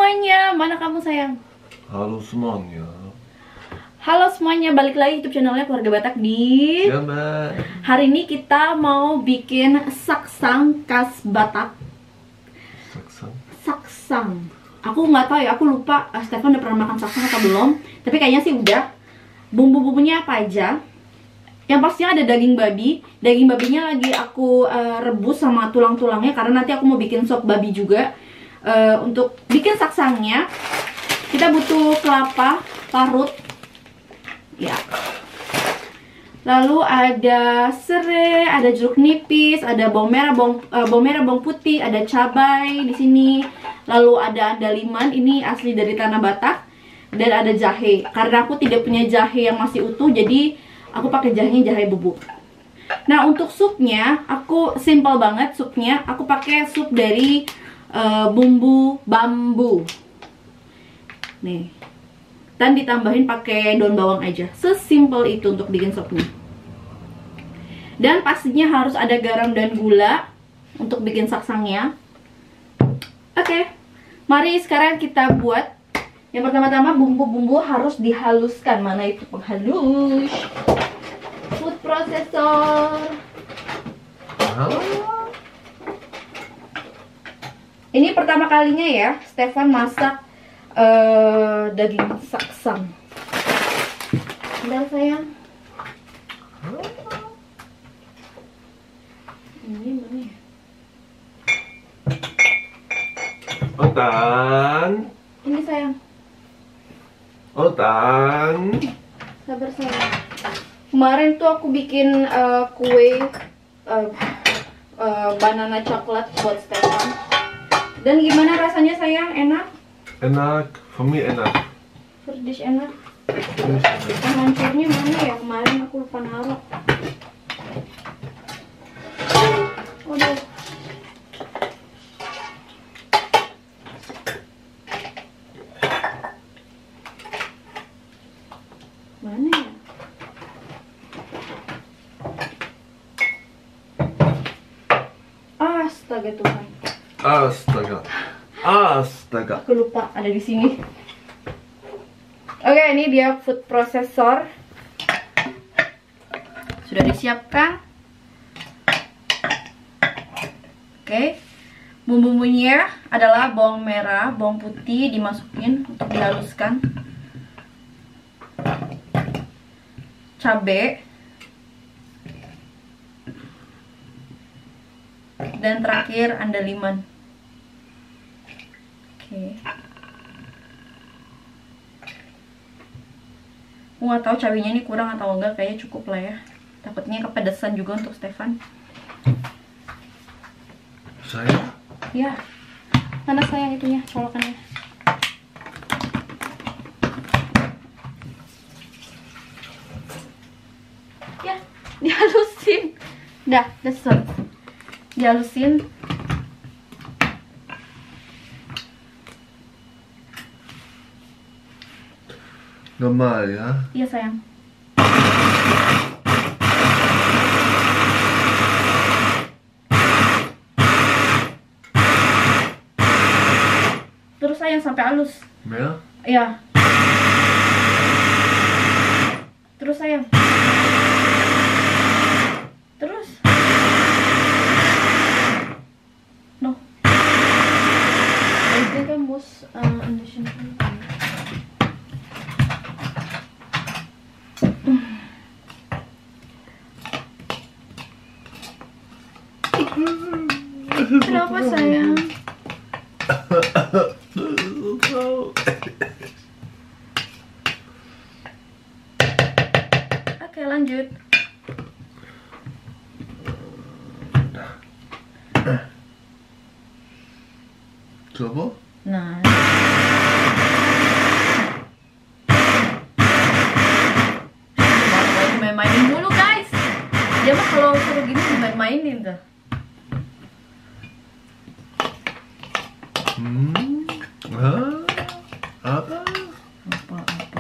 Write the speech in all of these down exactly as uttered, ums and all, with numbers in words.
semuanya, mana kamu sayang? Halo semuanya. Halo semuanya, balik lagi YouTube channelnya Keluarga Batak di Ya, Mbak. Hari ini kita mau bikin saksang khas Batak. Saksang. Saksang. Aku nggak tahu ya, aku lupa uh, Stefan udah pernah makan saksang atau belum. Tapi kayaknya sih udah. Bumbu-bumbunya apa aja? Yang pastinya ada daging babi. Daging babinya lagi aku uh, rebus sama tulang-tulangnya karena nanti aku mau bikin sop babi juga. Uh, untuk bikin saksangnya kita butuh kelapa parut ya, lalu ada serai, ada jeruk nipis, ada bawang merah, bawang, uh, bawang merah, bawang putih, ada cabai di sini, lalu ada andaliman, ini asli dari tanah Batak, dan ada jahe. Karena aku tidak punya jahe yang masih utuh, jadi aku pakai jahenya jahe bubuk. Nah, untuk supnya aku simple banget supnya, aku pakai sup dari Uh, bumbu bambu nih, dan ditambahin pakai daun bawang aja. Sesimpel itu untuk bikin sopnya. Dan pastinya harus ada garam dan gula untuk bikin saksangnya. Oke, mari sekarang kita buat. Yang pertama-tama bumbu-bumbu harus dihaluskan. Mana itu penghalus? Food processor. Halo. Ini pertama kalinya ya Stefan masak uh, daging saksang. Bentar sayang. Ini mana ya? Otan. Ini sayang. Otan. Sabar sayang. Kemarin tuh aku bikin uh, kue uh, uh, banana coklat buat Stefan. Dan gimana rasanya sayang? Enak? Enak. Voor mij enak. Verdish enak. Hancurnya mana ya? Kemarin aku lupa naruh. Waduh. Mana ya? Astaga Tuhan. Astaga. Astaga. Aku lupa ada di sini. Oke, ini dia food processor. Sudah disiapkan. Oke. Bumbu-bumbunya adalah bawang merah, bawang putih dimasukin untuk dihaluskan. Cabai. Dan terakhir andaliman. Oke. Aku nggak tahu cabenya ini kurang atau enggak, kayaknya cukup lah ya. Takutnya kepedesan juga untuk Stefan. Saya? Ya. Mana sayang itunya, colokannya? Ya, dihalusin. Dah, udah selesai. Dihalusin. Normaal ya? Iya sayang. Terus sayang sampai halus. Meer? Iya. Terus sayang. Terus. No. I think I must uh, understand. Kenapa sayang? Oke, lanjut. Coba? Nah. Main-mainin dulu guys. Dia mah kalau suruh gini main-mainin tuh. Hmm. Hah? Apa? Apa-apa.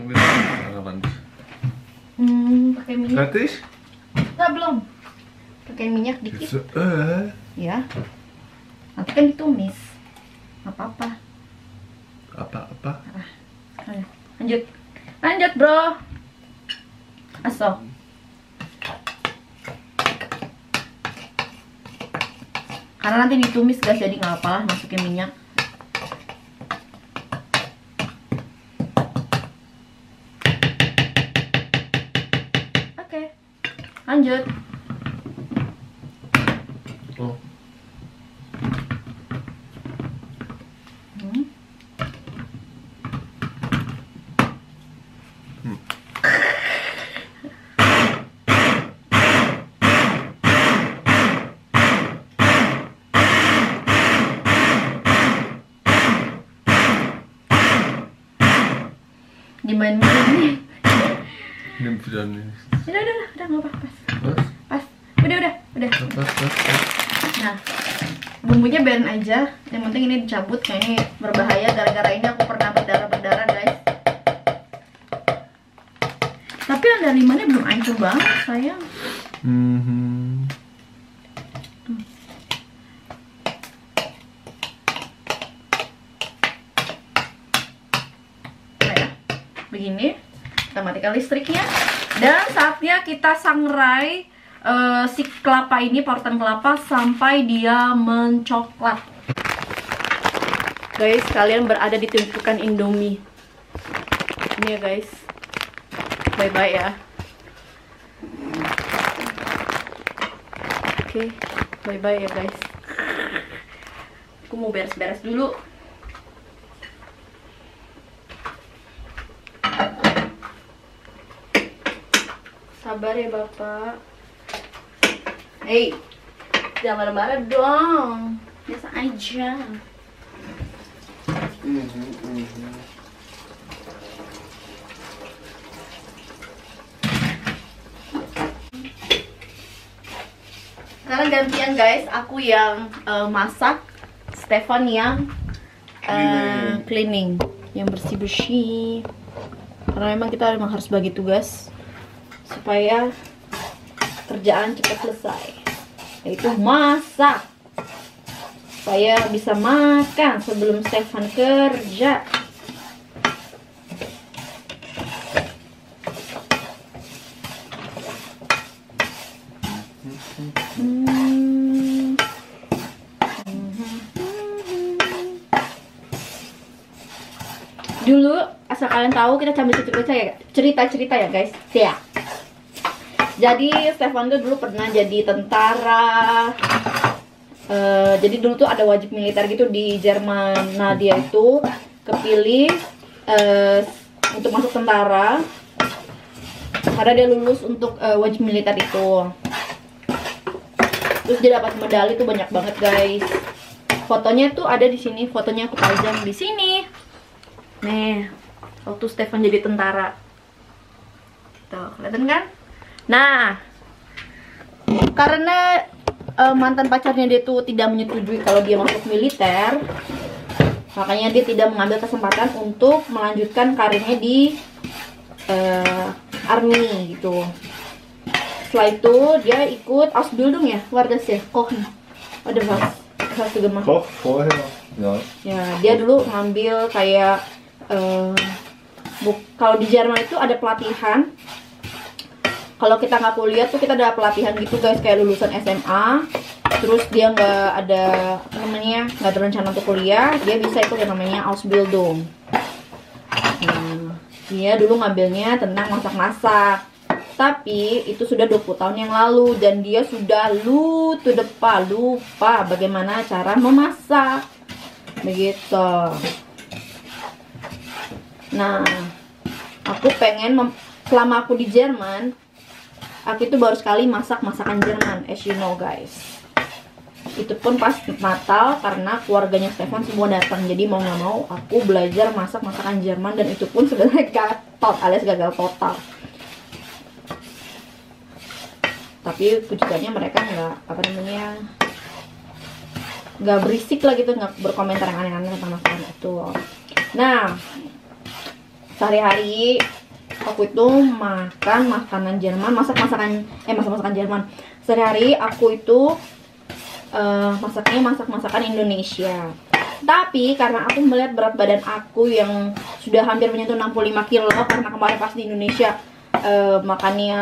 Ambil tangan. Hmm, pakai minyak. Gratis? Enggak, belum. Pakai minyak dikit. Bisa, eh. Ya. Nanti kan ditumis. Nggak apa-apa. Apa-apa? Ayo, lanjut. Lanjut, bro. Aso. Karena nanti ditumis guys, jadi nggak apa-apa lah masukin minyak. Oke, lanjut. Oh. Hmm. Hmm. Dimain-main nih. Ini video ini. Udah, udah, udah, udah, nggak apa-apa. Pas. Pas? Pas. Udah, udah, udah. Pas, pas, pas. Nah, bumbunya biarin aja. Yang penting ini dicabut, kayaknya berbahaya. Gara-gara ini aku pernah berdarah-berdarah guys. Tapi andalimannya belum hancur banget sayang. Mhm. Nah ya, begini. Kita matikan listriknya. Dan saatnya kita sangrai uh, si kelapa ini, parutan kelapa, sampai dia mencoklat. Guys, kalian berada di tumpukan Indomie. Ini ya guys. Bye-bye ya. Oke, bye-bye ya guys. Aku mau beres-beres dulu. Sabar ya Bapak. Hei, jangan marah-marah dong. Biasa aja. Sekarang gantian guys, aku yang uh, masak, Stefan yang uh, cleaning, yang bersih-bersih. Karena memang kita memang harus bagi tugas supaya kerjaan cepat selesai, yaitu masak, supaya bisa makan sebelum Stefan kerja. Hmm. Dulu asal kalian tahu, kita sambil cerita ya, cerita-cerita ya guys. Ya. Jadi Stefan tuh dulu pernah jadi tentara. Uh, jadi dulu tuh ada wajib militer gitu di Jerman. Nah dia itu kepilih uh, untuk masuk tentara karena dia lulus untuk uh, wajib militer itu. Terus dia dapat medali tuh banyak banget guys. Fotonya tuh ada di sini. Fotonya aku pajang di sini. Nih, waktu Stefan jadi tentara. Tuh, kelihatan kan? Nah, karena uh, mantan pacarnya dia tuh tidak menyetujui kalau dia masuk militer, makanya dia tidak mengambil kesempatan untuk melanjutkan karirnya di uh, army gitu. Setelah itu dia ikut Ausbildung ya, warga sih, Koch. Ada was, was juga mah. Koch, vorher, ya. Ya, dia dulu ngambil kayak uh, buk, kalau di Jerman itu ada pelatihan. Kalau kita nggak kuliah tuh kita ada pelatihan gitu guys, kayak lulusan S M A. Terus dia nggak ada apa namanya, nggak ada rencana untuk kuliah, dia bisa ikut yang namanya Ausbildung. Nah, dia dulu ngambilnya tentang masak-masak. Tapi itu sudah dua puluh tahun yang lalu dan dia sudah lupa lupa lupa bagaimana cara memasak. Begitu. Nah, aku pengen selama aku di Jerman, aku itu baru sekali masak masakan Jerman, as you know guys. Itu pun pas Natal karena keluarganya Stefan semua datang. Jadi mau nggak mau aku belajar masak masakan Jerman dan itu pun sebenarnya gagal alias gagal total. Tapi pujiannya mereka nggak apa namanya nggak berisik lah gitu, nggak berkomentar yang aneh-aneh tentang masakan itu. Nah, sehari-hari aku itu makan makanan Jerman, masak masakan eh masak masakan Jerman. Sehari-hari aku itu uh, masaknya masak masakan Indonesia. Tapi karena aku melihat berat badan aku yang sudah hampir menyentuh enam puluh lima kilo, karena kemarin pas di Indonesia uh, makannya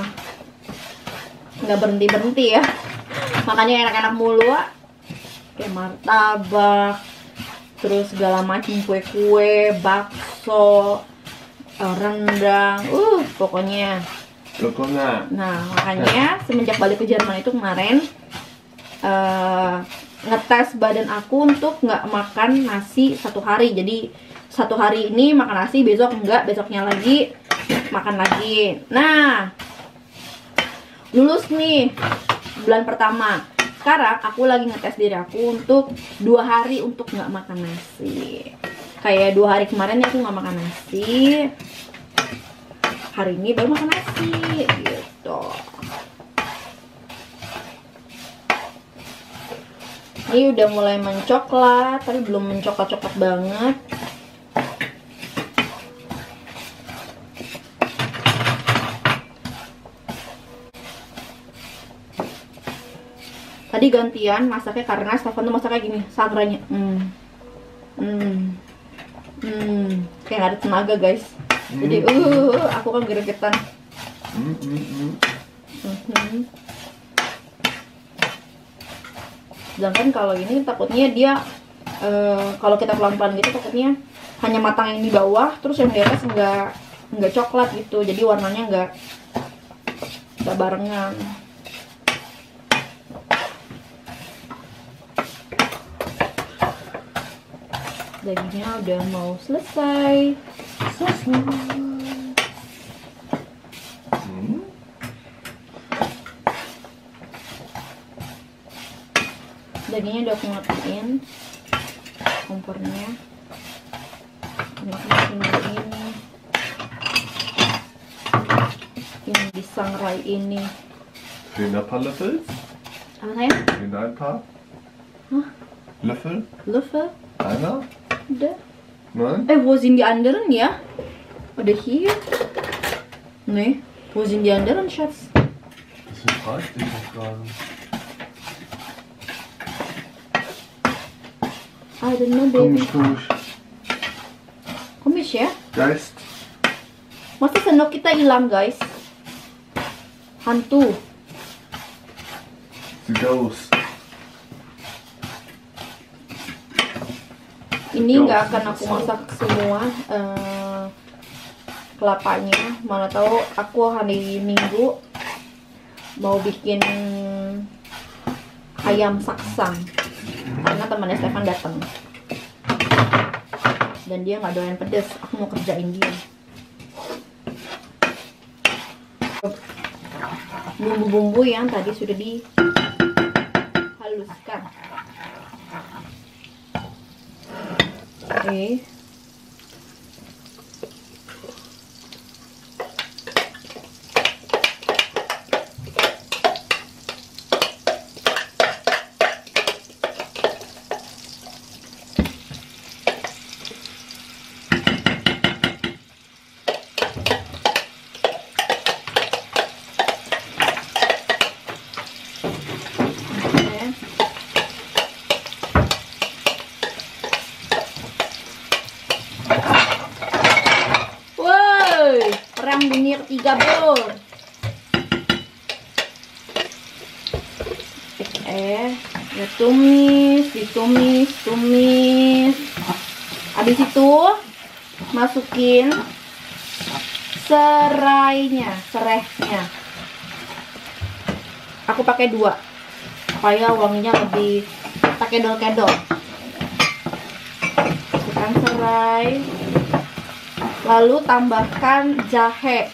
nggak berhenti berhenti ya, makannya enak-enak mulu, kayak martabak, terus segala macam kue-kue, bakso, rendang, uh pokoknya. Pokoknya. Nah makanya semenjak balik ke Jerman itu kemarin uh, ngetes badan aku untuk nggak makan nasi satu hari. Jadi satu hari ini makan nasi, besok enggak, besoknya lagi makan lagi. Nah lulus nih bulan pertama. Sekarang aku lagi ngetes diri aku untuk dua hari untuk nggak makan nasi. Kayak dua hari kemarin aku nggak makan nasi, hari ini baru makan nasi gitu. Ini udah mulai mencoklat, tapi belum mencoklat-coklat banget. Tadi gantian masaknya karena Stefan tuh masaknya gini, sangranya. Hmm. Hmm. Hmm. Kayak gak ada tenaga, guys. Hmm. Jadi, uh, aku kan gregetan. Hmm. Hmm. Hmm. Sedangkan kalau ini takutnya dia uh, kalau kita pelan-pelan gitu takutnya hanya matang yang di bawah, terus yang di atas enggak enggak coklat gitu. Jadi warnanya enggak enggak barengan. Dagingnya udah mau selesai. Selesai. Hmm. Dagingnya udah aku matiin kompornya. Makin ini yang disangrai ini. Vill du löffel? Apa saya? Vill du ett par? Hah? Löffel? Löffel? Einer? Udah. Nein? Eh, wo sind die anderen ya? Ada hier? Nee, wo sind die anderen, Schatz? Das fragt dich doch gerade. I don't know, baby. Komisch, komisch. Komisch ya? Geist. Masa sendok kita hilang, guys? Hantu. The ghost. Ini nggak akan aku masak semua uh, kelapanya. Mana tahu aku hari Minggu mau bikin ayam saksang karena temannya Stefan datang dan dia nggak doyan pedas. Aku mau kerjain dia. Bumbu-bumbu yang tadi sudah dihaluskan. Oke. Okay. Perang dunia ketiga, bro. Eh, ya tumis, ditumis, tumis. Habis itu masukin serainya, serehnya. Aku pakai dua supaya wanginya lebih tak kedol-kedol. Masukkan serai. Lalu tambahkan jahe.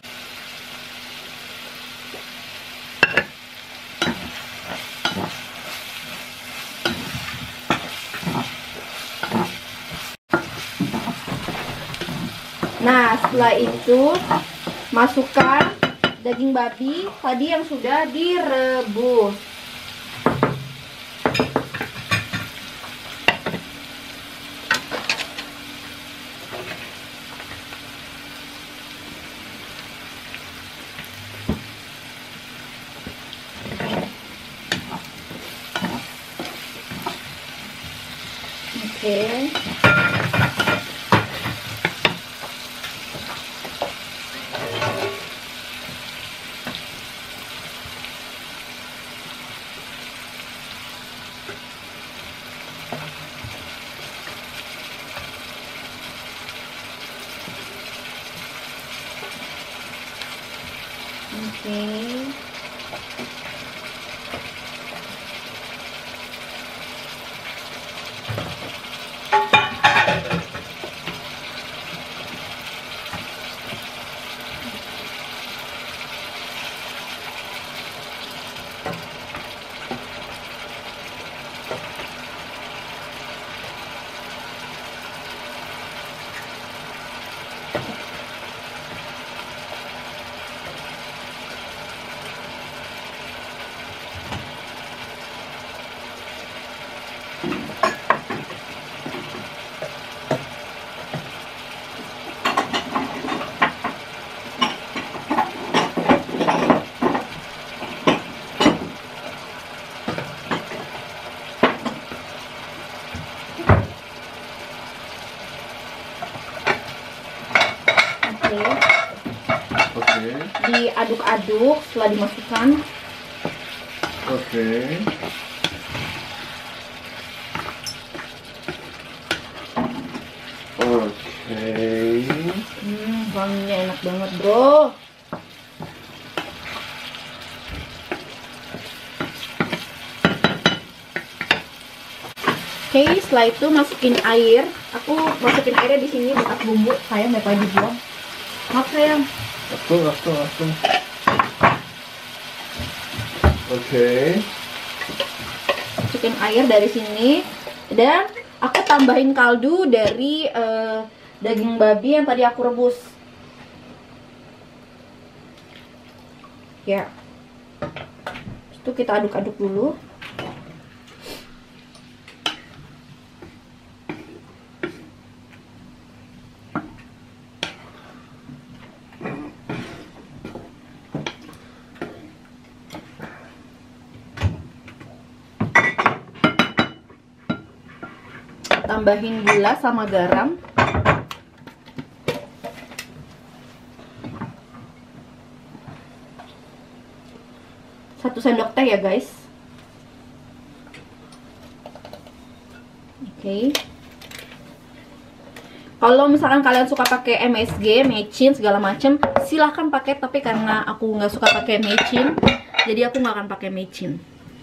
Nah, setelah itu masukkan daging babi tadi yang sudah direbus. Oke. Oke. Oke. Diaduk-aduk setelah dimasukkan. Oke. Oke. Hmm, wanginya enak banget, bro. Oke, setelah itu masukin air. Aku masukin airnya di sini bekas bumbu. Sayang daripada dibuang. Maaf sayang. Achtung, achtung, achtung. Oke. Masukin air dari sini dan aku tambahin kaldu dari uh, daging babi yang tadi aku rebus. Ya. Itu kita aduk-aduk dulu. Tambahin gula sama garam. Satu sendok teh ya guys. Oke. Okay. Kalau misalkan kalian suka pakai M S G, mecin segala macem, silahkan pakai. Tapi karena aku nggak suka pakai mecin, jadi aku nggak akan pakai mecin.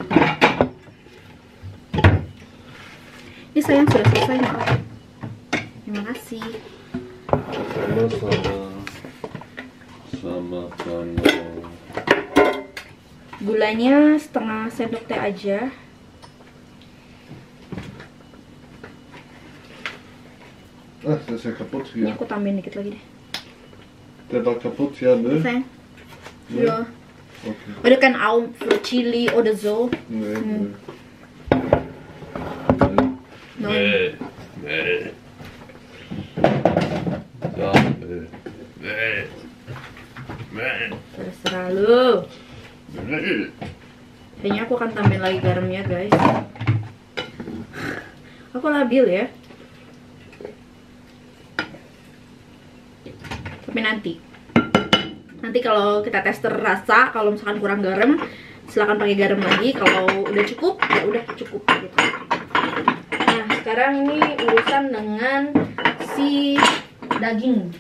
Ini sayang sudah selesai, maaf. Terima kasih. Sama-sama. Sama-sama. Gulanya setengah sendok teh aja. Ah, dat is er kapot Ini gegaan. aku tambahin dikit lagi deh. Dat is kapot gegaan, hè? Sayang. Ja. Ya. Oké. Oder kan auch für Chili oder so. Nee, Hmm. nee. No. Nee. Nee. Ja, nee. Nee. Nee. Terserah lu. Nee. Kayaknya aku akan tambahin lagi garamnya, guys. Aku labil ya. Tapi nanti. Nanti kalau kita tester rasa, kalau misalkan kurang garam, silakan pakai garam lagi. Kalau udah cukup, ya udah cukup gitu. Nah, sekarang ini urusan dengan si daging.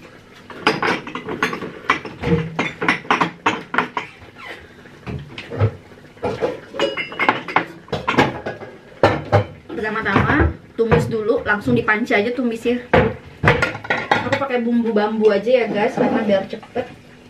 Pertama-tama tumis dulu, langsung dipanci aja tumisnya. Aku pakai bumbu bambu aja ya guys, karena biar cepet.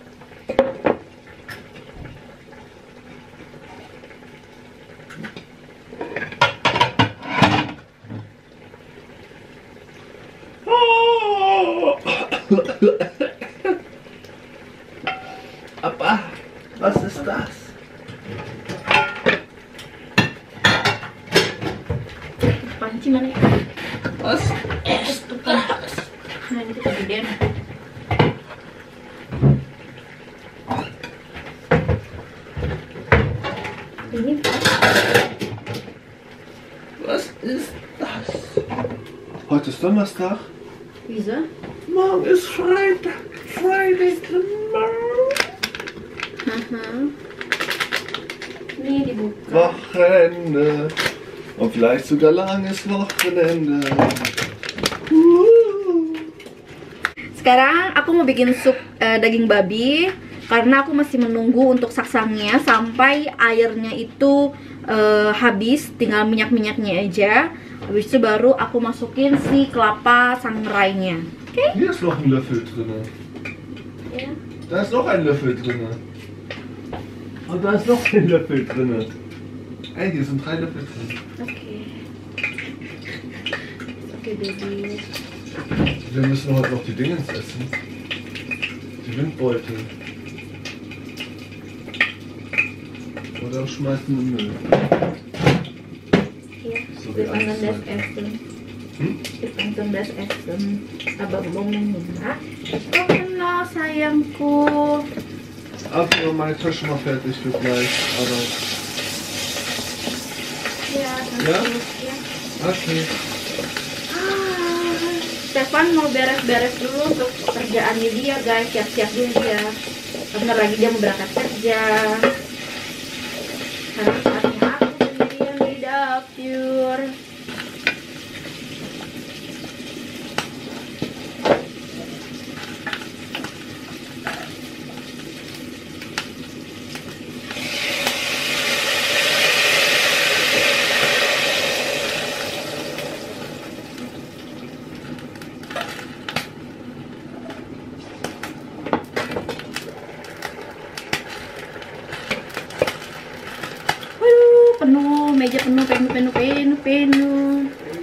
Apa? Was ist das? Panci mana ya? Was? Nah, ini kegedean. Ini Was ist das? Heute ist Donnerstag. Wieso? Morgen ist Freitag. Friday tomorrow. Haha. Nih dibuka. Wochenende. Und vielleicht sogar langes Wochenende. Sekarang aku mau bikin sup eh, daging babi karena aku masih menunggu untuk saksangnya sampai airnya itu eh, habis, tinggal minyak-minyaknya aja. Habis itu baru aku masukin si kelapa sangrainya. Oke? Okay? Hier ist noch ein Löffel drin. Ya. Da ist noch ein Löffel drin. Und da ist noch ein Löffel drin. Ey, hier sind drei Löffel drin. Oke. Oke, baby. Wir müssen heute noch die Dingens essen. Die Windbeutel. Oder schmeißen in den Müll. Iya, So kita wie alles das heute. essen. Hm? Kita das essen. Abang mau menyengat. Oh no, sayangku. Also, meine Tasche mal fertig für gleich. Aber, Ya, Ya? ya. okay. Ah, Stefan mau beres-beres dulu untuk pekerjaannya dia, guys. Siap-siap dulu dia. Bentar lagi dia mau berangkat kerja. Sekarang saatnya aku sendirian di dapur. Penuh, meja penuh, penuh, penuh, penuh, penuh,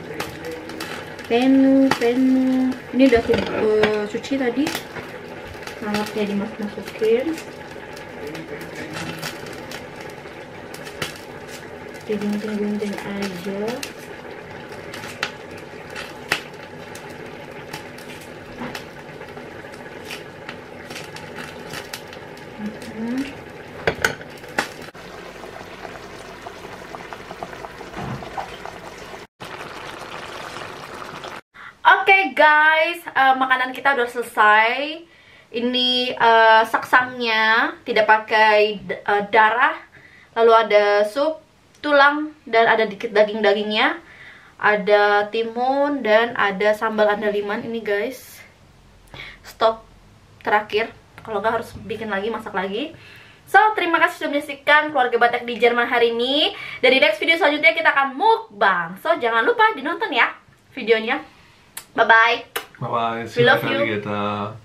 penuh, penuh. Ini udah uh, cuci tadi, salapnya dimasuk-masukin, digunting-gunting aja. Hmm. Oke okay, guys, uh, makanan kita udah selesai. Ini uh, saksangnya, tidak pakai uh, darah. Lalu ada sup, tulang, dan ada dikit daging-dagingnya. Ada timun, dan ada sambal andaliman ini guys. Stop terakhir, kalau nggak harus bikin lagi, masak lagi. So, terima kasih sudah menyaksikan Keluarga Batak di Jerman hari ini. Dari next video selanjutnya kita akan mukbang. So, jangan lupa dinonton ya videonya. Bye-bye. Bye bye. We love you. Alligator.